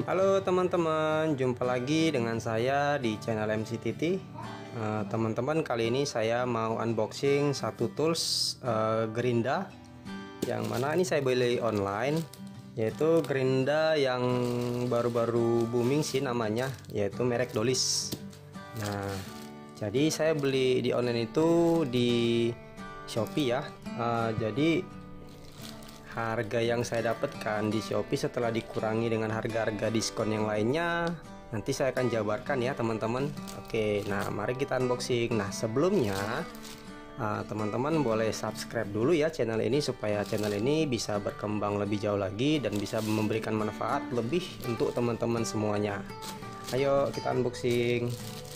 Halo teman-teman, jumpa lagi dengan saya di channel MCTT. Teman-teman, kali ini saya mau unboxing satu tools gerinda yang mana ini saya beli online, yaitu gerinda yang baru-baru booming sih namanya, yaitu merek Dolis. Nah, jadi saya beli di online itu di Shopee ya. Jadi harga yang saya dapatkan di Shopee setelah dikurangi dengan harga-harga diskon yang lainnya, nanti saya akan jabarkan ya teman-teman. Oke, nah mari kita unboxing. Nah sebelumnya teman-teman boleh subscribe dulu ya channel ini, supaya channel ini bisa berkembang lebih jauh lagi dan bisa memberikan manfaat lebih untuk teman-teman semuanya. Ayo kita unboxing.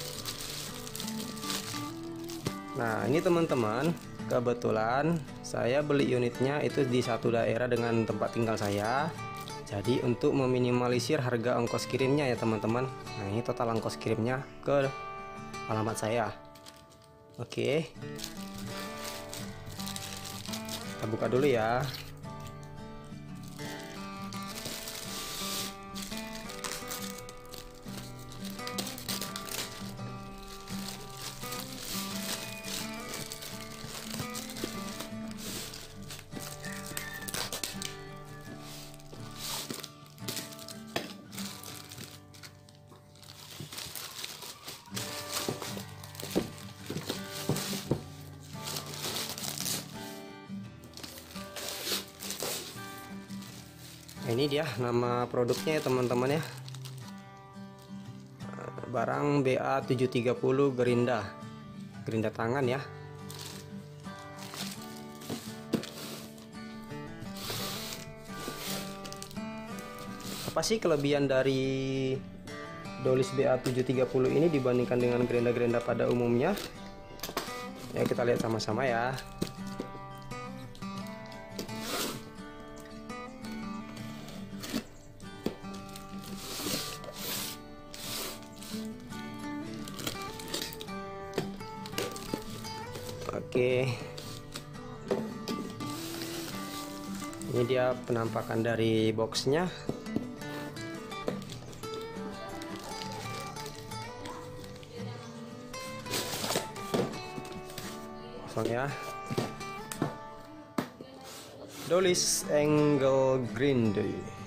Nah ini teman-teman, kebetulan saya beli unitnya itu di satu daerah dengan tempat tinggal saya. Jadi untuk meminimalisir harga ongkos kirimnya ya teman-teman. Nah ini total ongkos kirimnya ke alamat saya. Oke, kita buka dulu ya. Nah, ini dia nama produknya ya teman-teman ya. Barang BA730 gerinda tangan ya. Apa sih kelebihan dari Dolis BA730 ini dibandingkan dengan gerinda-gerinda pada umumnya? Ya kita lihat sama-sama ya. Oke, ini dia penampakan dari boxnya. Kosong ya. Dolis Angle Grind.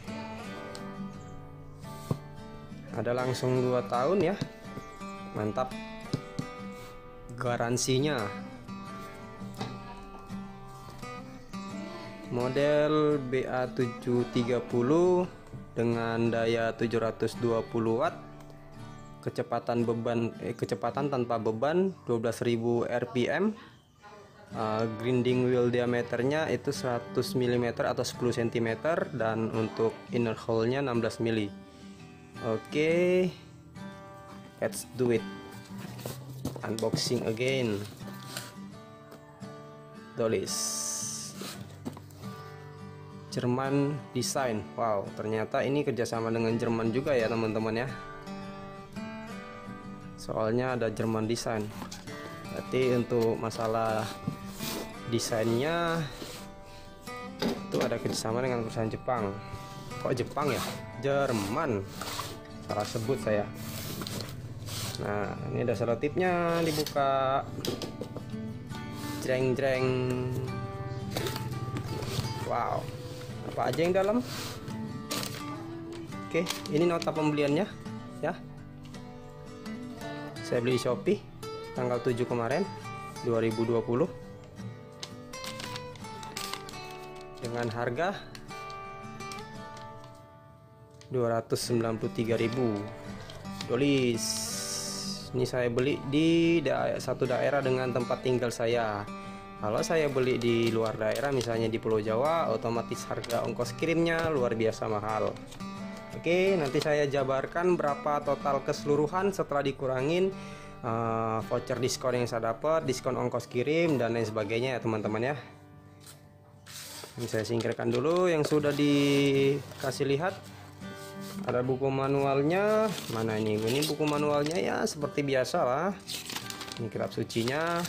Ada langsung 2 tahun ya. Mantap. Garansinya. Model BA730 dengan daya 720 watt, kecepatan tanpa beban 12.000 rpm, grinding wheel diameternya itu 100 mm atau 10 cm, dan untuk inner hole-nya 16 mm. Oke, let's do it. Unboxing again. Dolis Jerman design. Wow, ternyata ini kerjasama dengan Jerman juga ya teman-teman ya. Soalnya ada Jerman design. Berarti untuk masalah desainnya itu ada kerjasama dengan perusahaan Jepang. Kok Jepang ya? Jerman. Salah sebut saya. Nah, ini ada selotipnya, dibuka. Jreng-jreng. Wow. Apa aja yang dalam? Oke, ini nota pembeliannya ya. Saya beli di Shopee tanggal 7 kemarin 2020 dengan harga 293.000. Dolis. Ini saya beli di satu daerah dengan tempat tinggal saya. Kalau saya beli di luar daerah, misalnya di Pulau Jawa, otomatis harga ongkos kirimnya luar biasa mahal. Oke, nanti saya jabarkan berapa total keseluruhan setelah dikurangin voucher diskon yang saya dapat, diskon ongkos kirim, dan lain sebagainya ya teman-teman ya. Ini saya singkirkan dulu yang sudah dikasih lihat. Ada buku manualnya. Mana ini? Ini buku manualnya ya, seperti biasa lah. Ini kitab sucinya.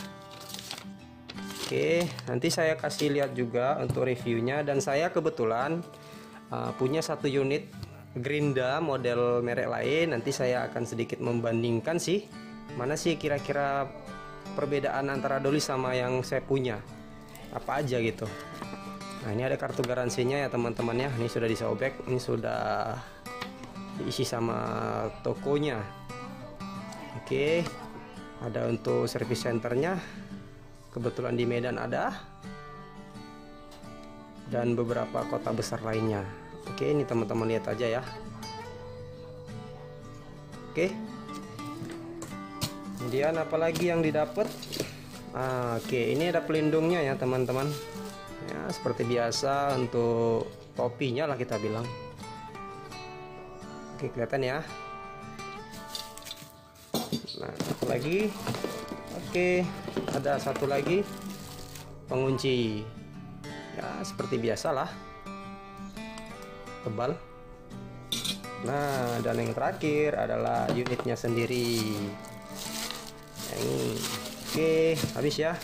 Oke, nanti saya kasih lihat juga untuk reviewnya. Dan saya kebetulan punya satu unit Gerinda model merek lain, nanti saya akan sedikit membandingkan sih mana sih kira-kira perbedaan antara Dolis sama yang saya punya, apa aja gitu. Nah, ini ada kartu garansinya ya teman-teman ya. Ini sudah disobek, ini sudah diisi sama tokonya. Oke, ada untuk service centernya, kebetulan di Medan ada, dan beberapa kota besar lainnya. Oke, ini teman-teman lihat aja ya. Oke, kemudian apalagi yang didapat? Oke, ini ada pelindungnya ya teman-teman ya, seperti biasa untuk topinya lah kita bilang. Oke, kelihatan ya. Nah, apalagi? Oke, ada satu lagi pengunci ya, seperti biasa lah, tebal. Nah, dan yang terakhir adalah unitnya sendiri. Ini oke, habis ya.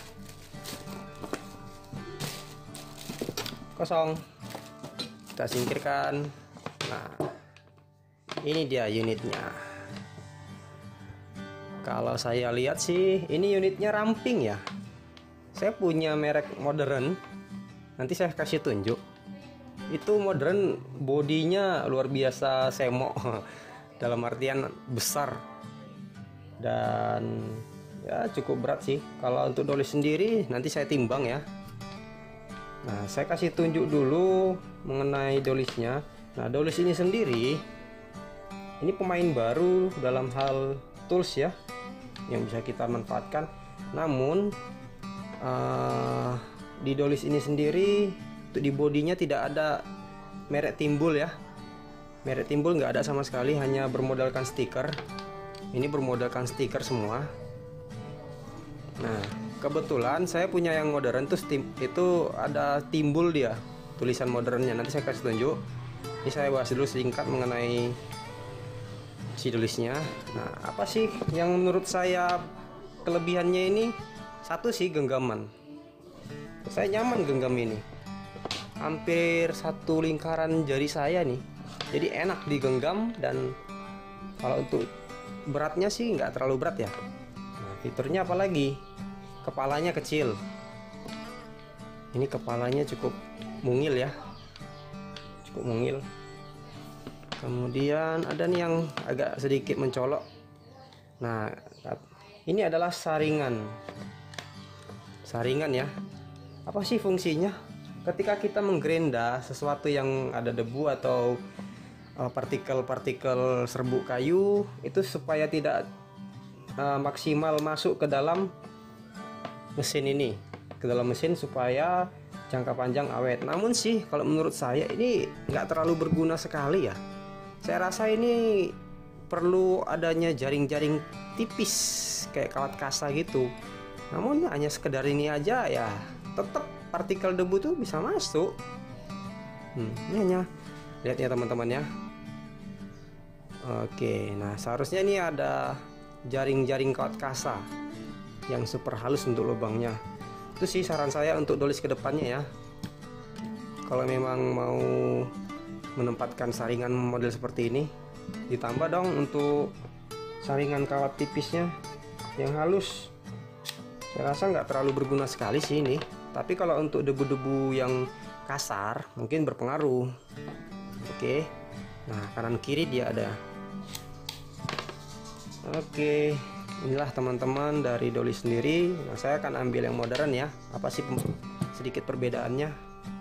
Kosong, kita singkirkan. Nah, ini dia unitnya. Kalau saya lihat sih ini unitnya ramping ya. Saya punya merek modern, nanti saya kasih tunjuk. Itu modern, bodinya luar biasa semok dalam artian besar dan ya cukup berat sih. Kalau untuk Dolis sendiri nanti saya timbang ya. Nah, saya kasih tunjuk dulu mengenai Dolisnya. Nah, Dolis ini sendiri ini pemain baru dalam hal tools ya, yang bisa kita manfaatkan. Namun di Dolis ini sendiri untuk di bodinya tidak ada merek timbul ya. Merek timbul nggak ada sama sekali, hanya bermodalkan stiker. Ini bermodalkan stiker semua. Nah, kebetulan saya punya yang modern tuh itu ada timbul dia, tulisan modernnya. Nanti saya kasih tunjuk. Ini saya bahas dulu singkat mengenai si Dolisnya. Nah, apa sih yang menurut saya kelebihannya ini? Satu sih genggaman. Saya nyaman genggam ini. Hampir satu lingkaran jari saya nih, jadi enak digenggam. Dan kalau untuk beratnya sih nggak terlalu berat ya. Nah, fiturnya apalagi, kepalanya kecil. Ini kepalanya cukup mungil ya, cukup mungil. Kemudian ada nih yang agak sedikit mencolok. Nah, ini adalah saringan ya. Apa sih fungsinya? Ketika kita menggerinda sesuatu yang ada debu atau partikel-partikel serbuk kayu, itu supaya tidak maksimal masuk ke dalam mesin ini, ke dalam mesin supaya jangka panjang awet. Namun sih kalau menurut saya ini nggak terlalu berguna sekali ya. Saya rasa ini perlu adanya jaring-jaring tipis kayak kawat kasa gitu. Namun hanya sekedar ini aja ya, tetap partikel debu tuh bisa masuk. Ini hanya lihat ya teman-teman ya. Oke, nah seharusnya ini ada jaring-jaring kawat kasa yang super halus untuk lubangnya. Itu sih saran saya untuk Dolis kedepannya ya. Kalau memang mau menempatkan saringan model seperti ini, ditambah dong untuk saringan kawat tipisnya yang halus. Saya rasa nggak terlalu berguna sekali sih ini. Tapi kalau untuk debu-debu yang kasar mungkin berpengaruh. Oke, nah kanan kiri dia ada. Oke, inilah teman-teman dari Dolis sendiri. Nah, saya akan ambil yang modern ya. Apa sih sedikit perbedaannya?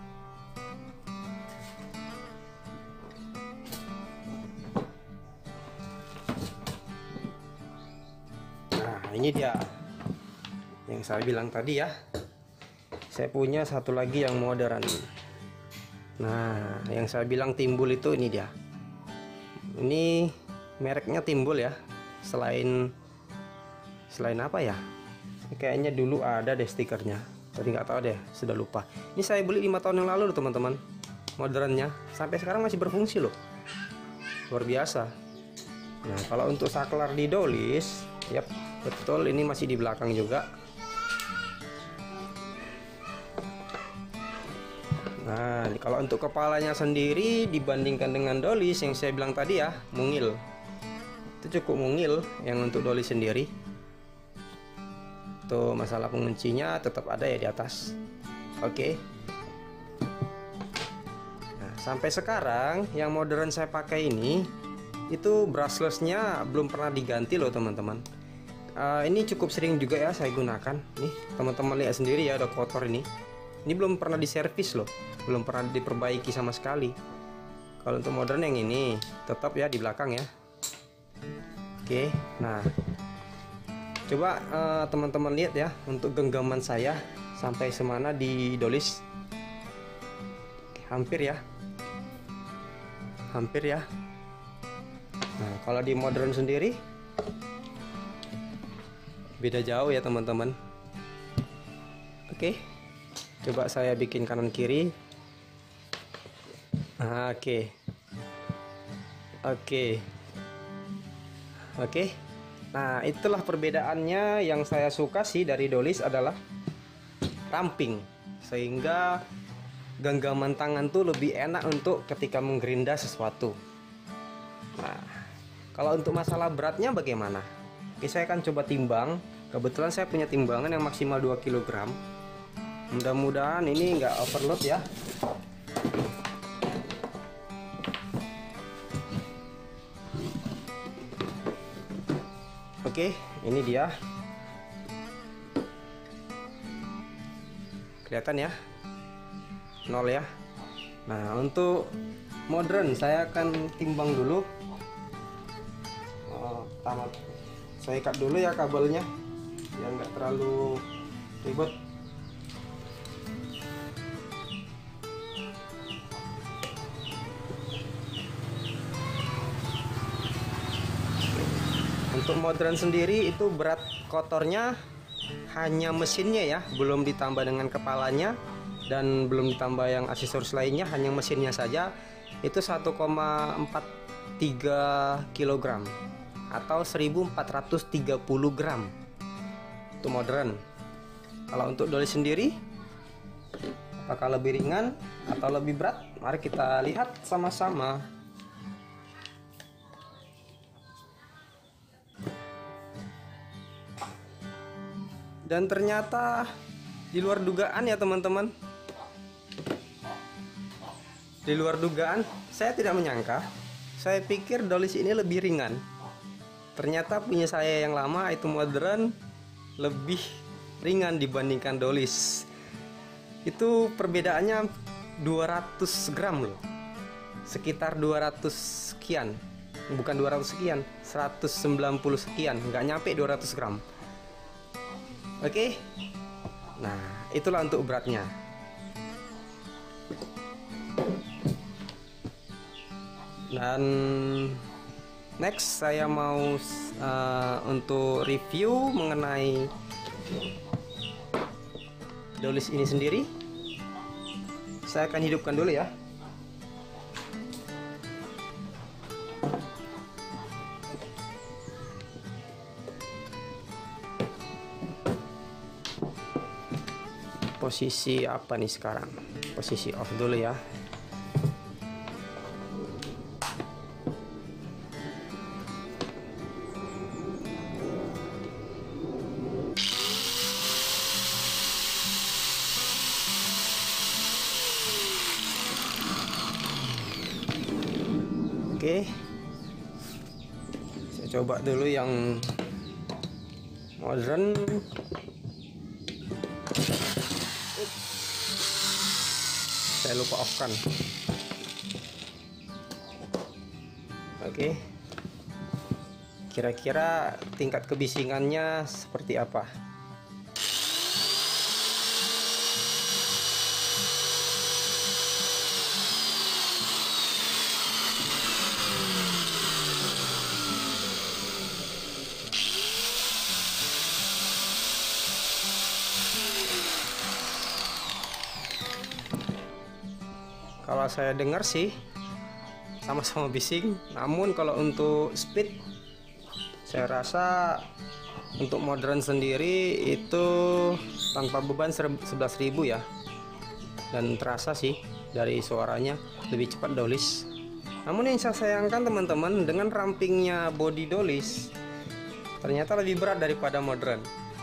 Nah, ini dia yang saya bilang tadi ya. Saya punya satu lagi yang modern. Nah, yang saya bilang timbul itu ini dia. Ini mereknya timbul ya. Selain apa ya? Kayaknya dulu ada deh stikernya. Tadi nggak tahu deh, sudah lupa. Ini saya beli 5 tahun yang lalu loh teman-teman. Modernnya sampai sekarang masih berfungsi loh. Luar biasa. Nah, kalau untuk saklar di Dolis, yap, betul ini masih di belakang juga. Nah, Nah, kalau untuk kepalanya sendiri dibandingkan dengan Dolis yang saya bilang tadi ya, mungil. Itu cukup mungil yang untuk Dolis sendiri. Tuh, masalah penguncinya tetap ada ya di atas. Oke. Nah, sampai sekarang yang modern saya pakai ini itu brushlessnya belum pernah diganti loh teman-teman. Ini cukup sering juga ya saya gunakan. Nih teman-teman lihat sendiri ya, udah kotor ini. Ini belum pernah diservis loh, belum pernah diperbaiki sama sekali. Kalau untuk modern yang ini tetap ya di belakang ya. Oke, nah coba teman-teman lihat ya untuk genggaman saya sampai semana di Dolis. Hampir ya, hampir ya. Nah, kalau di modern sendiri beda jauh ya teman-teman. Oke, coba saya bikin kanan kiri. Oke, oke, oke. Nah, itulah perbedaannya. Yang saya suka sih dari Dolis adalah ramping, sehingga genggaman tangan tuh lebih enak untuk ketika menggerinda sesuatu. Nah, kalau untuk masalah beratnya bagaimana? Oke, saya akan coba timbang. Kebetulan saya punya timbangan yang maksimal 2 kg. Mudah-mudahan ini nggak overload ya. Oke, ini dia. Kelihatan ya? 0 ya. Nah, untuk modern saya akan timbang dulu. Tamat. Saya ikat dulu ya kabelnya biar nggak terlalu ribet. Untuk modern sendiri itu berat kotornya hanya mesinnya ya, belum ditambah dengan kepalanya dan belum ditambah yang aksesoris lainnya, hanya mesinnya saja itu 1,43 kg atau 1430 gram untuk modern. Kalau untuk Dolis sendiri apakah lebih ringan atau lebih berat? Mari kita lihat sama-sama. Dan ternyata di luar dugaan ya teman-teman. Di luar dugaan, saya tidak menyangka. Saya pikir Dolis ini lebih ringan. Ternyata punya saya yang lama itu modern lebih ringan dibandingkan Dolis. Itu perbedaannya 200 gram loh. Sekitar 200 sekian. Bukan 200 sekian, 190 sekian, nggak nyampe 200 gram. Oke. Nah, itulah untuk beratnya. Dan next saya mau untuk review mengenai Dolis ini sendiri. Saya akan hidupkan dulu ya. Posisi apa nih sekarang? Posisi off dulu ya. Oke, saya coba dulu yang modern. Saya lupa off kan. Oke, kira-kira tingkat kebisingannya seperti apa? Kalau saya dengar sih sama-sama bising, namun kalau untuk speed saya rasa untuk modern sendiri itu tanpa beban 11.000 ya, dan terasa sih dari suaranya lebih cepat dolis. Namun yang saya sayangkan teman-teman, dengan rampingnya body dolis ternyata lebih berat daripada modern.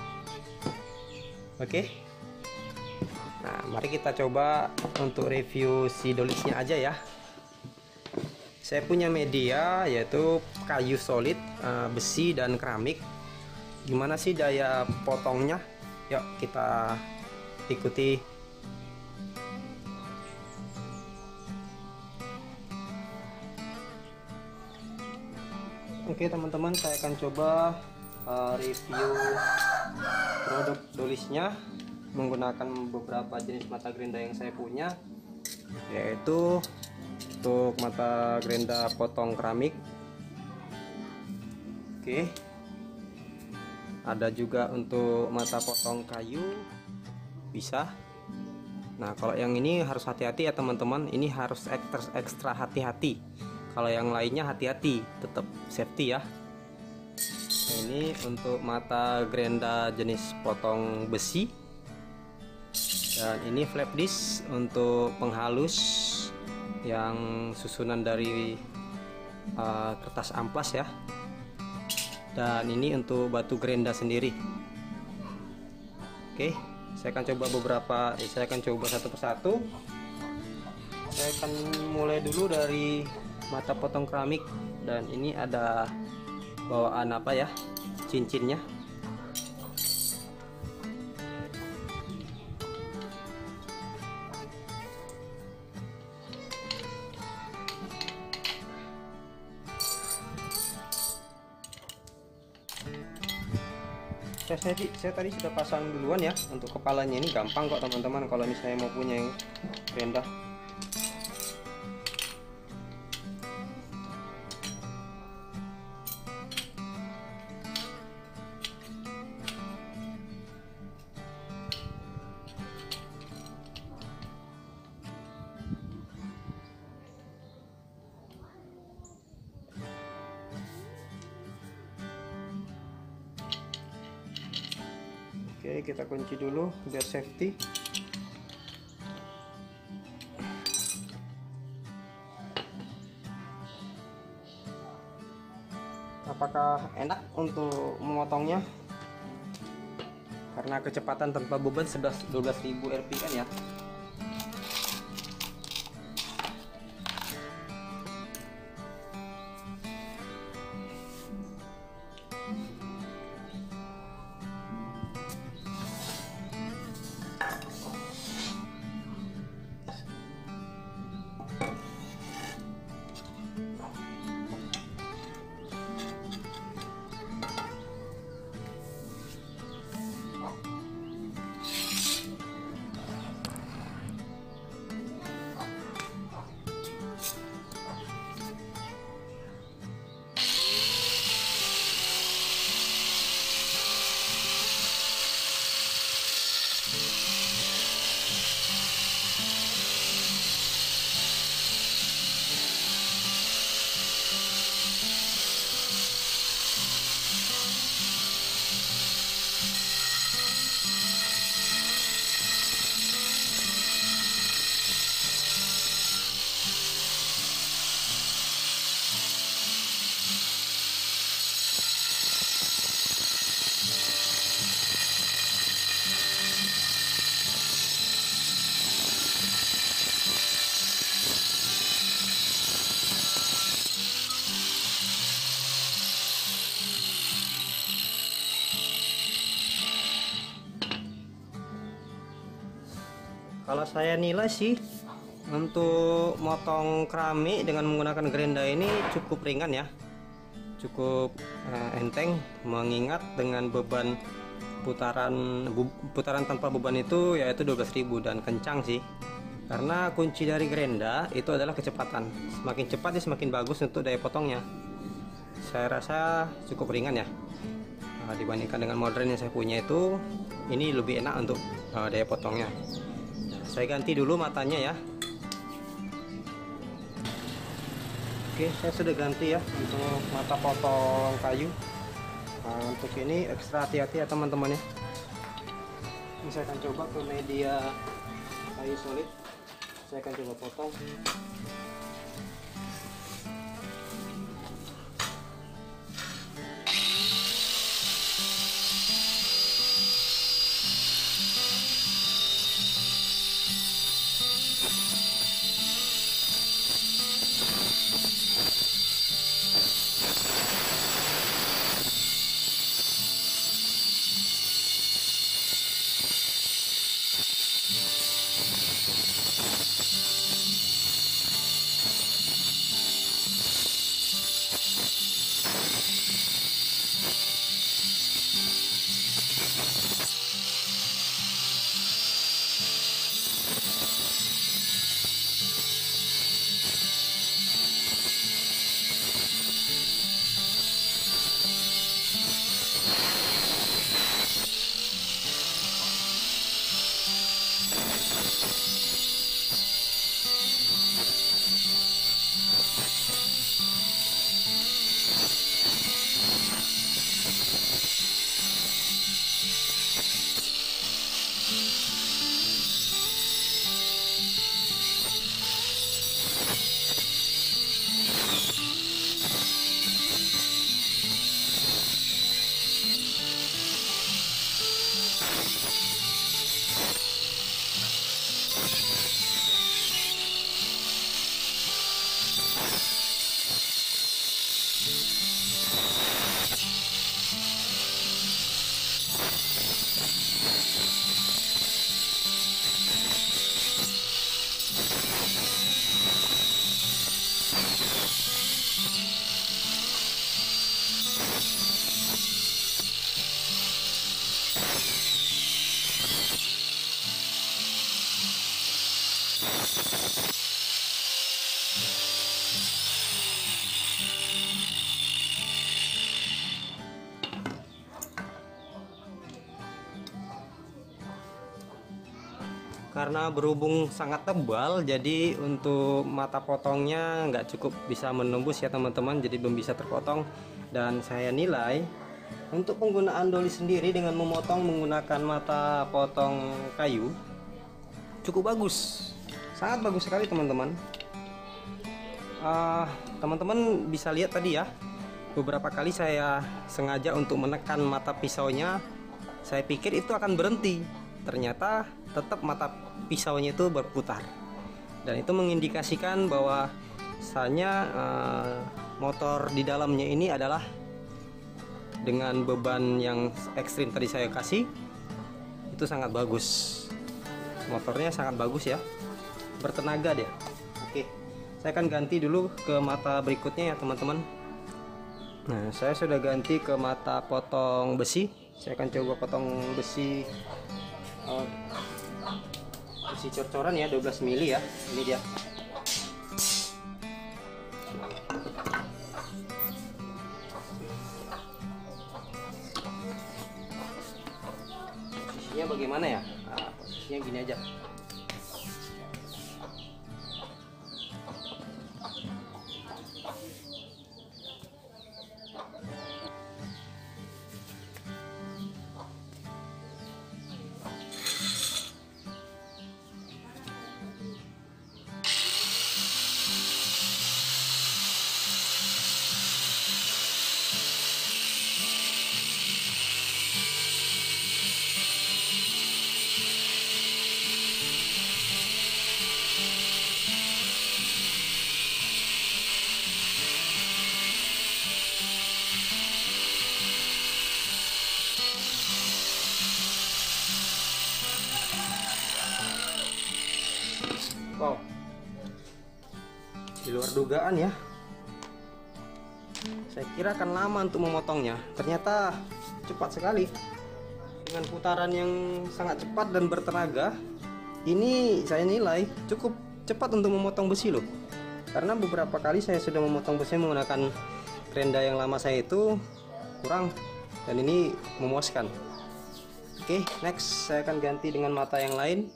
Oke. Nah, mari kita coba untuk review si dolisnya aja ya. Saya punya media yaitu kayu solid, besi dan keramik. Gimana sih daya potongnya? Yuk kita ikuti. Oke teman-teman, saya akan coba review produk dolisnya menggunakan beberapa jenis mata gerinda yang saya punya, yaitu untuk mata gerinda potong keramik. Oke, ada juga untuk mata potong kayu, bisa. Nah, kalau yang ini harus hati-hati ya teman-teman, ini harus ekstra hati-hati. Kalau yang lainnya hati-hati, tetap safety ya. Nah, ini untuk mata gerinda jenis potong besi, dan ini flap disc untuk penghalus yang susunan dari kertas amplas ya, dan ini untuk batu gerinda sendiri. Oke, saya akan coba saya akan coba satu persatu. Saya akan mulai dulu dari mata potong keramik, dan ini ada bawaan apa ya, cincinnya. Saya tadi sudah pasang duluan ya. Untuk kepalanya ini gampang kok teman-teman, kalau misalnya mau punya yang rendah. Oke, kita kunci dulu biar safety. Apakah enak untuk memotongnya? Karena kecepatan tanpa beban 12.000 RPM ya. Kalau saya nilai sih untuk motong keramik dengan menggunakan gerinda ini cukup ringan ya, cukup enteng, mengingat dengan beban putaran tanpa beban itu yaitu 12.000, dan kencang sih. Karena kunci dari gerinda itu adalah kecepatan, semakin cepat semakin bagus untuk daya potongnya. Saya rasa cukup ringan ya, dibandingkan dengan modern yang saya punya itu, ini lebih enak untuk daya potongnya. Saya ganti dulu matanya ya. Oke, saya sudah ganti ya untuk mata potong kayu. Nah, untuk ini ekstra hati-hati ya teman-teman ya. Ini saya akan coba ke media kayu solid. saya akan coba potong. Karena berhubung sangat tebal, jadi untuk mata potongnya nggak cukup bisa menembus ya teman-teman, jadi belum bisa terpotong. Dan saya nilai untuk penggunaan doli sendiri dengan memotong menggunakan mata potong kayu cukup bagus, sangat bagus sekali teman-teman. Teman-teman bisa lihat tadi ya, beberapa kali saya sengaja untuk menekan mata pisaunya, saya pikir itu akan berhenti, ternyata tetap mata pisaunya itu berputar, dan itu mengindikasikan bahwa misalnya motor di dalamnya ini adalah dengan beban yang ekstrim tadi saya kasih, itu sangat bagus, motornya sangat bagus ya, bertenaga dia. Oke, saya akan ganti dulu ke mata berikutnya ya teman-teman. Nah, saya sudah ganti ke mata potong besi. Saya akan coba potong besi besi cor-coran ya, 12 mili ya. Ini dia. Posisinya bagaimana ya? Nah, posisinya gini aja. Wow, di luar dugaan ya. Saya kira akan lama untuk memotongnya, ternyata cepat sekali. Dengan putaran yang sangat cepat dan bertenaga, ini saya nilai cukup cepat untuk memotong besi loh. Karena beberapa kali saya sudah memotong besi menggunakan kerenda yang lama saya itu kurang, dan ini memuaskan. Oke, next saya akan ganti dengan mata yang lain.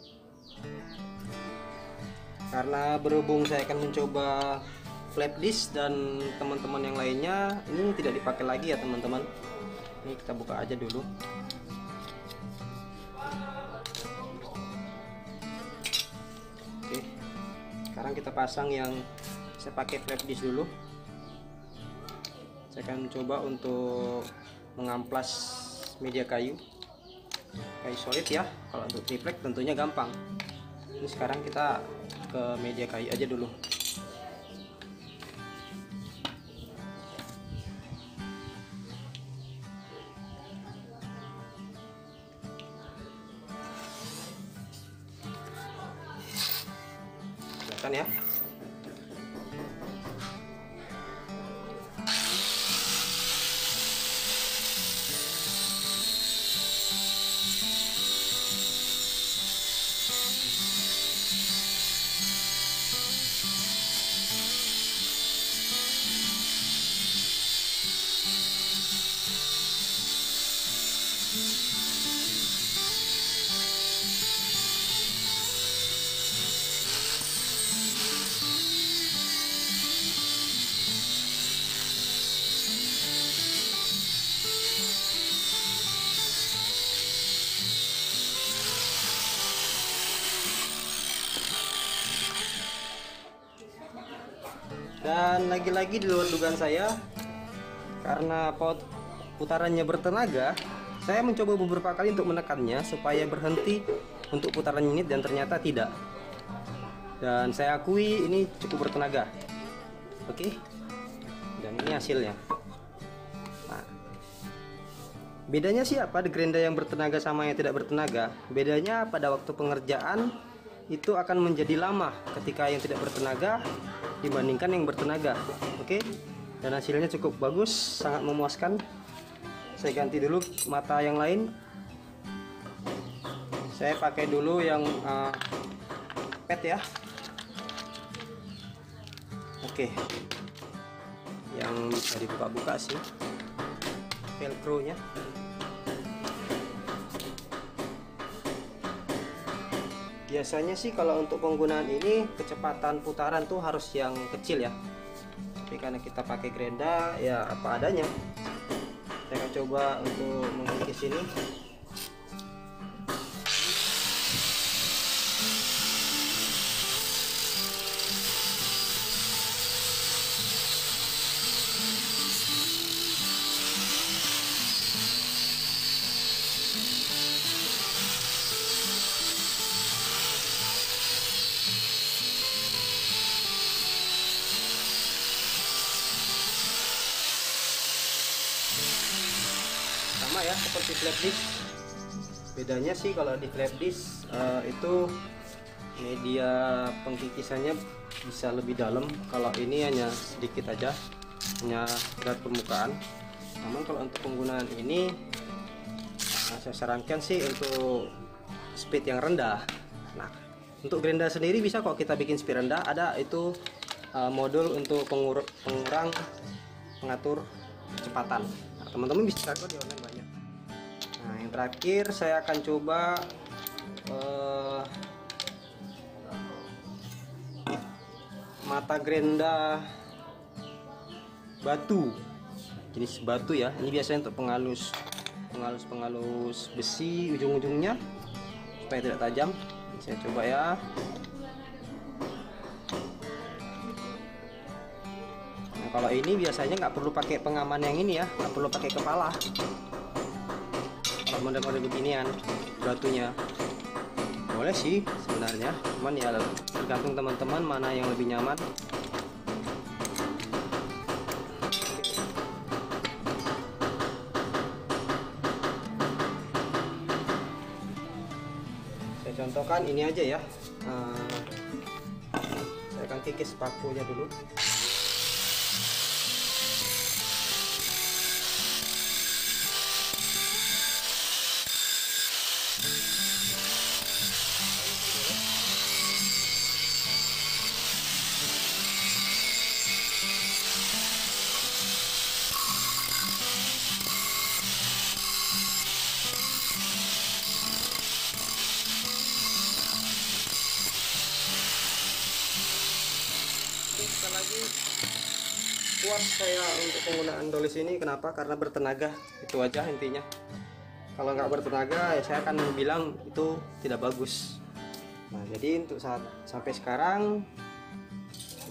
Karena berhubung saya akan mencoba flap disk dan teman-teman yang lainnya, ini tidak dipakai lagi ya teman-teman. Ini kita buka aja dulu. Oke, sekarang kita pasang yang saya pakai flap disk dulu. Saya akan coba untuk mengamplas media kayu solid ya. Kalau untuk triplek tentunya gampang. Ini sekarang kita ke media kayu aja dulu. Silakan ya. Dan lagi-lagi di luar dugaan saya, karena putarannya bertenaga, saya mencoba beberapa kali untuk menekannya supaya berhenti untuk putaran unit dan ternyata tidak. Dan saya akui ini cukup bertenaga. Oke. Dan ini hasilnya. Nah, bedanya sih apa di gerinda yang bertenaga sama yang tidak bertenaga? Bedanya pada waktu pengerjaan itu akan menjadi lama ketika yang tidak bertenaga dibandingkan yang bertenaga. Oke. Dan hasilnya cukup bagus, sangat memuaskan. Saya ganti dulu mata yang lain. Saya pakai dulu yang pet ya. Oke. Yang bisa dibuka-buka sih velcro nya. Biasanya sih kalau untuk penggunaan ini kecepatan putaran tuh harus yang kecil ya. Tapi karena kita pakai gerinda ya apa adanya. Saya akan coba untuk mengikis ini. Sama ya seperti flap disk. Bedanya sih kalau di flap disk itu media pengkikisannya bisa lebih dalam. Kalau ini hanya sedikit aja, hanya sekedar permukaan. Namun kalau untuk penggunaan ini saya sarankan sih untuk speed yang rendah. Nah, untuk gerinda sendiri bisa kok kita bikin speed rendah. Ada itu modul untuk pengurang pengatur kecepatan. Nah, teman-teman bisa kok di online banyak. Nah, yang terakhir saya akan coba mata gerinda batu, jenis batu ya. Ini biasanya untuk pengalus besi ujung-ujungnya supaya tidak tajam. Saya coba ya. Nah, kalau ini biasanya nggak perlu pakai pengaman yang ini ya, nggak perlu pakai kepala. Kalau model-model beginian batunya boleh sih sebenarnya, cuman ya tergantung teman-teman mana yang lebih nyaman. Saya contohkan ini aja ya. Saya akan kikis pakunya dulu. Sekali lagi, puas saya untuk penggunaan dolis ini. Kenapa? Karena bertenaga, itu aja intinya. Kalau nggak bertenaga ya saya akan bilang itu tidak bagus. Nah, jadi untuk sampai sekarang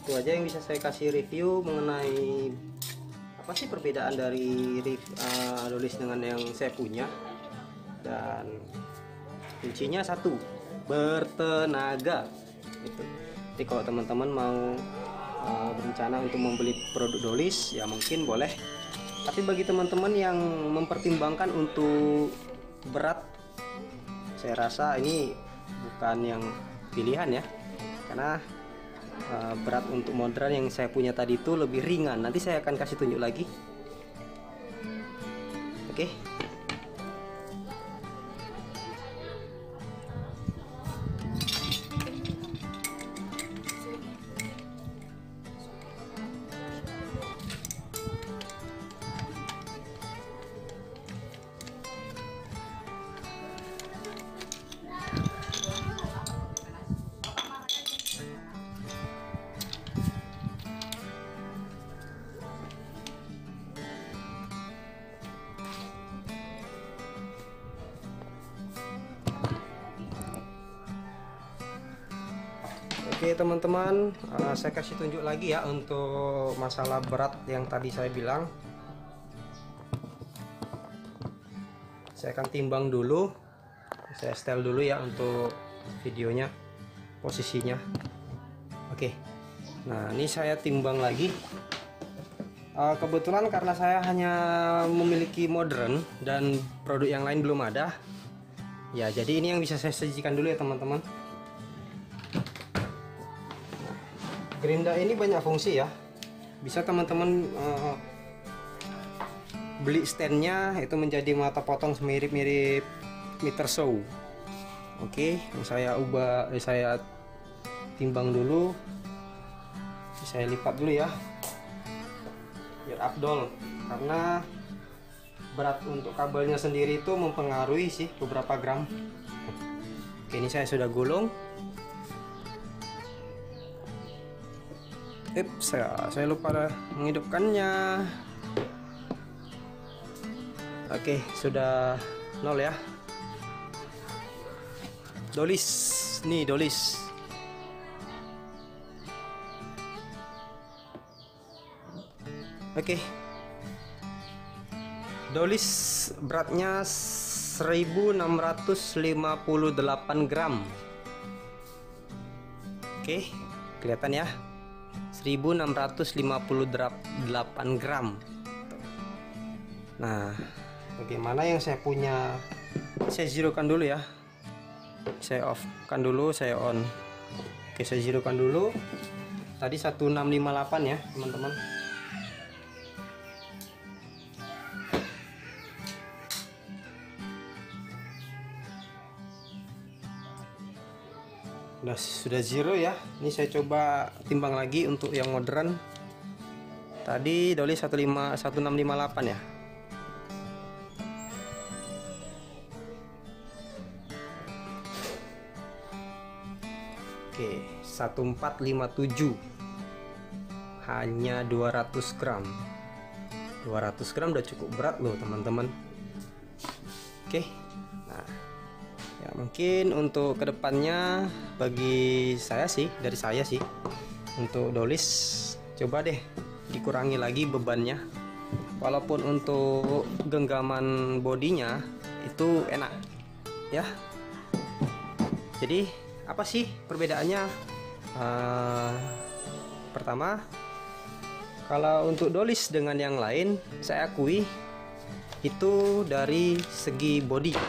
Itu aja yang bisa saya kasih review mengenai apa sih perbedaan dari Dolis dengan yang saya punya. Dan kuncinya satu, bertenaga itu. Jadi kalau teman-teman mau berencana untuk membeli produk Dolis, ya mungkin boleh. Tapi bagi teman-teman yang mempertimbangkan untuk berat, saya rasa ini bukan yang pilihan ya, karena berat untuk modern yang saya punya tadi itu lebih ringan. Nanti saya akan kasih tunjuk lagi. Oke. Oke teman-teman, saya kasih tunjuk lagi ya untuk masalah berat yang tadi saya bilang. Saya akan timbang dulu, saya setel dulu ya untuk videonya, posisinya. Oke, nah ini saya timbang lagi. Kebetulan karena saya hanya memiliki modern dan produk yang lain belum ada, ya jadi ini yang bisa saya sajikan dulu ya teman-teman. Gerinda ini banyak fungsi ya, bisa teman-teman beli standnya itu menjadi mata potong mirip-mirip meter show. Oke, saya timbang dulu, saya lipat dulu ya biar afdol, karena berat untuk kabelnya sendiri itu mempengaruhi sih beberapa gram. Oke, ini saya sudah gulung. Saya lupa menghidupkannya. Oke, sudah 0 ya. Dolis nih, Dolis. Oke. Dolis beratnya 1658 gram. Oke, kelihatan ya. 1658 gram. Nah, bagaimana yang saya punya? Saya zerokan dulu ya. Saya off kan dulu, saya on. Oke, saya zerokan dulu. Tadi 1658 ya, teman-teman. Sudah zero ya. Ini saya coba timbang lagi untuk yang modern. Tadi Dolis 1658 ya. Oke, 1457. Hanya 200 gram. 200 gram udah cukup berat loh, teman-teman. Oke. Nah, ya mungkin untuk kedepannya bagi saya sih, dari saya sih, untuk Dolis coba deh dikurangi lagi bebannya. Walaupun untuk genggaman bodinya itu enak ya. Jadi apa sih perbedaannya? Pertama, kalau untuk Dolis dengan yang lain, saya akui itu dari segi body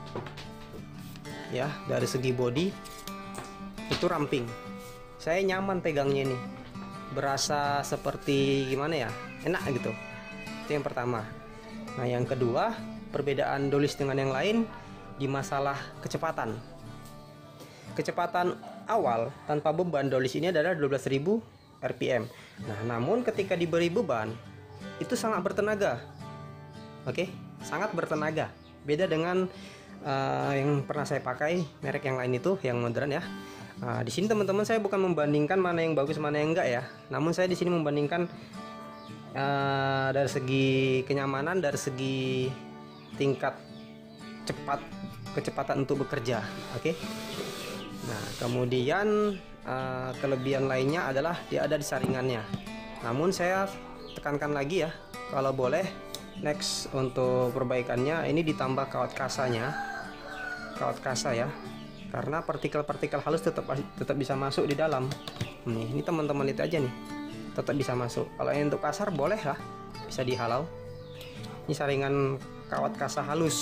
ya, dari segi body itu ramping. Saya nyaman pegangnya ini, berasa seperti gimana ya, enak gitu. Itu yang pertama. Nah, yang kedua, perbedaan Dolis dengan yang lain di masalah kecepatan. Kecepatan awal tanpa beban Dolis ini adalah 12.000 RPM. Nah, namun ketika diberi beban itu sangat bertenaga. Oke, sangat bertenaga. Beda dengan yang pernah saya pakai merek yang lain itu, yang modern ya. Di sini teman-teman saya bukan membandingkan mana yang bagus mana yang enggak ya. Namun saya di sini membandingkan dari segi kenyamanan, dari segi tingkat kecepatan untuk bekerja. Oke. Nah, kemudian kelebihan lainnya adalah dia ada di saringannya. Namun saya tekankan lagi ya, kalau boleh next untuk perbaikannya ini ditambah kawat kasanya, kawat kasa ya, karena partikel-partikel halus tetap bisa masuk di dalam. Ini teman-teman lihat aja nih, tetap bisa masuk. Kalau yang untuk kasar boleh lah, bisa dihalau. Ini saringan kawat kasa halus.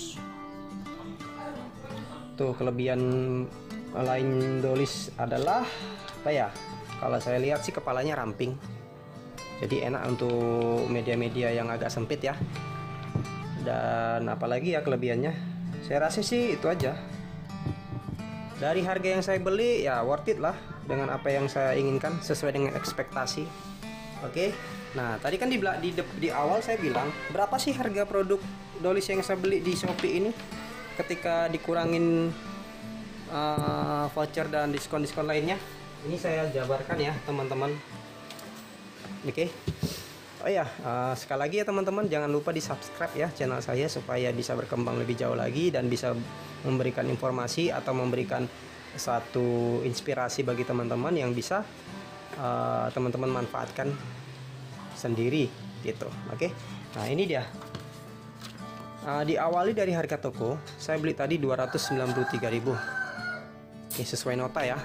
Tuh kelebihan lain Dolis adalah apa ya? Kalau saya lihat sih kepalanya ramping. Jadi enak untuk media-media yang agak sempit ya. Dan apalagi ya kelebihannya? Saya rasa sih itu aja. Dari harga yang saya beli ya worth it lah, dengan apa yang saya inginkan, sesuai dengan ekspektasi. Oke. Nah, tadi kan di awal saya bilang berapa sih harga produk Dolis yang saya beli di Shopee ini ketika dikurangin voucher dan diskon-diskon lainnya. Ini saya jabarkan ya teman-teman. Oke. Oh ya, sekali lagi ya teman-teman, jangan lupa di subscribe ya channel saya supaya bisa berkembang lebih jauh lagi dan bisa memberikan informasi atau memberikan satu inspirasi bagi teman-teman yang bisa teman-teman manfaatkan sendiri gitu. Oke. Nah, ini dia. Diawali dari harga toko, saya beli tadi 293.000. Ini sesuai nota ya.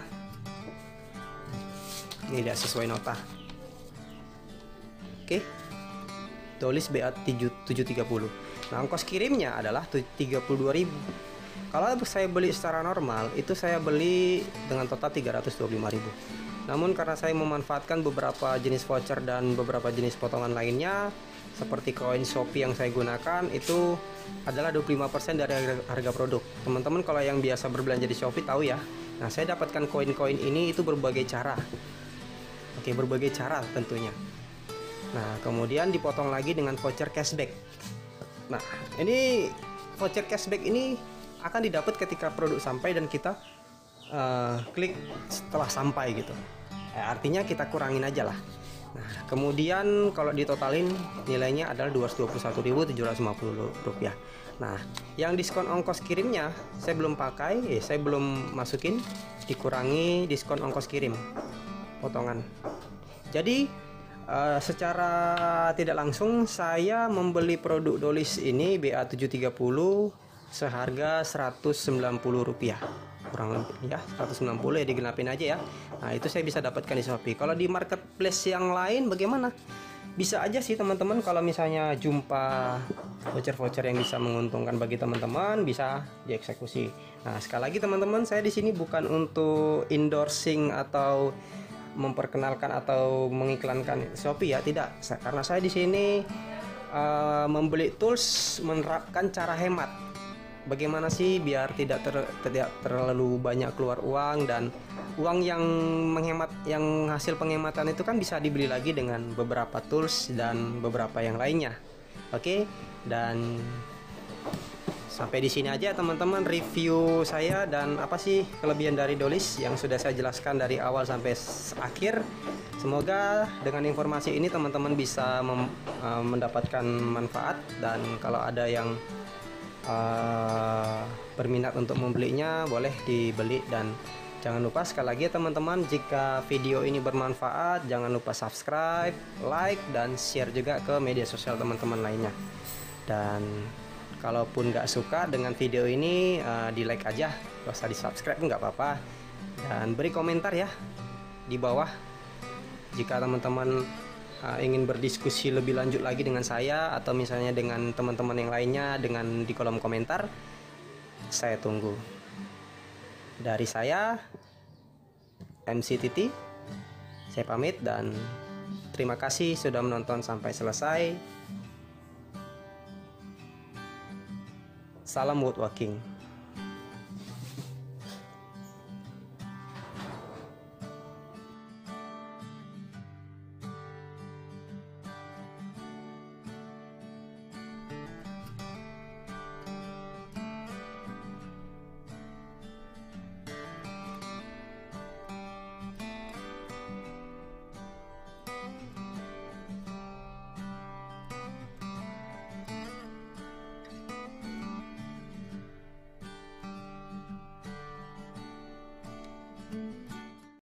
Ini dia sesuai nota. Oke. Dolis BA 730. Nah, ongkos kirimnya adalah 32.000. Kalau saya beli secara normal, itu saya beli dengan total 325.000. Namun karena saya memanfaatkan beberapa jenis voucher dan beberapa jenis potongan lainnya, seperti koin Shopee yang saya gunakan, itu adalah 25% dari harga produk. Teman-teman kalau yang biasa berbelanja di Shopee tahu ya. Nah, saya dapatkan koin-koin ini itu berbagai cara. Oke, berbagai cara tentunya. Nah, kemudian dipotong lagi dengan voucher cashback. Nah, ini voucher cashback ini akan didapat ketika produk sampai dan kita klik setelah sampai gitu. Artinya kita kurangin aja lah. Nah, kemudian kalau ditotalin nilainya adalah 221.750 rupiah. Nah, yang diskon ongkos kirimnya saya belum pakai, saya belum masukin, dikurangi diskon ongkos kirim potongan. Jadi secara tidak langsung saya membeli produk Dolis ini BA 730 seharga Rp190, kurang lebih ya, 190 ya, digenapin aja ya. Nah, itu saya bisa dapatkan di Shopee. Kalau di marketplace yang lain bagaimana? Bisa aja sih teman-teman, kalau misalnya jumpa voucher-voucher yang bisa menguntungkan bagi teman-teman, bisa dieksekusi. Nah, sekali lagi teman-teman, saya di sini bukan untuk endorsing atau memperkenalkan atau mengiklankan Shopee ya, tidak. Karena saya di sini membeli tools, menerapkan cara hemat. Bagaimana sih biar tidak terlalu banyak keluar uang, dan uang yang menghemat, yang hasil penghematan itu kan bisa dibeli lagi dengan beberapa tools dan beberapa yang lainnya. Oke, dan sampai di sini aja teman-teman review saya dan apa sih kelebihan dari Dolis yang sudah saya jelaskan dari awal sampai akhir. Semoga dengan informasi ini teman-teman bisa mendapatkan manfaat, dan kalau ada yang berminat untuk membelinya boleh dibeli. Dan jangan lupa sekali lagi teman-teman, jika video ini bermanfaat jangan lupa subscribe, like, dan share juga ke media sosial teman-teman lainnya. Dan kalaupun nggak suka dengan video ini, di like aja, gak usah di subscribe nggak apa-apa, dan beri komentar ya di bawah jika teman-teman ingin berdiskusi lebih lanjut lagi dengan saya atau misalnya dengan teman-teman yang lainnya di kolom komentar. Saya tunggu. Dari saya MC Titi, saya pamit dan terima kasih sudah menonton sampai selesai. Salam woodworking.